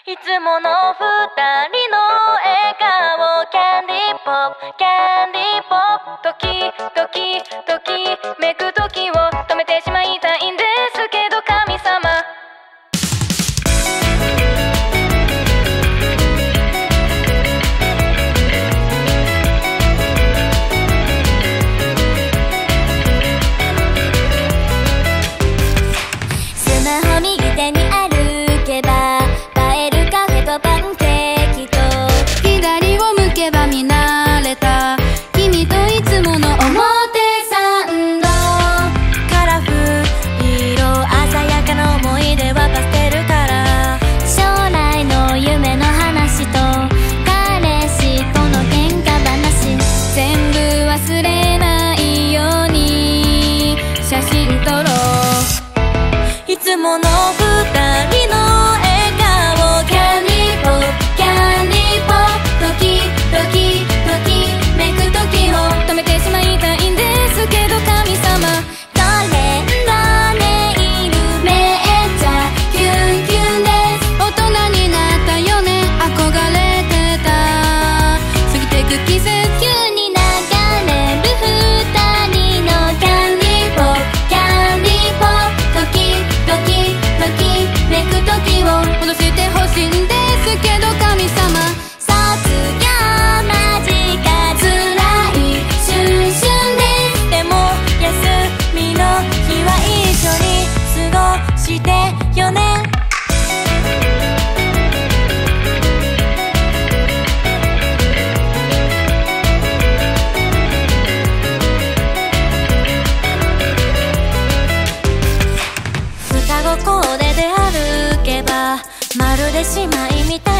いつもの二人の笑顔、キャンディーポップ、キャンディーポップ、ときめく時を止めてしまいたいんですけど神様。スマホ右手に歩けば映えるカフェとパンケーキと、 左を向けば見慣れた君といつもの表参道。 カラフル色鮮やかな思い出はパステルカラー。将来の夢の話と彼氏との喧嘩話、 全部忘れないように写真撮ろう。 いつもの二人の笑顔、キャンディーポップ、キャンディーポップ、ときめく時を止めてしまいたいんですけど神様。 トレンドネイルめっちゃキュンキュンです。 大人になったよね、憧れてた過ぎてく季節。 急に流れる二人のキャンディーポップ、キャンディーポップ、ときめく時を戻してほしいんですけど神様。 卒業間近辛いシュンシュンです。でも休みの日は一緒に過ごしてよね。双子コーデで歩けばまるで姉妹みた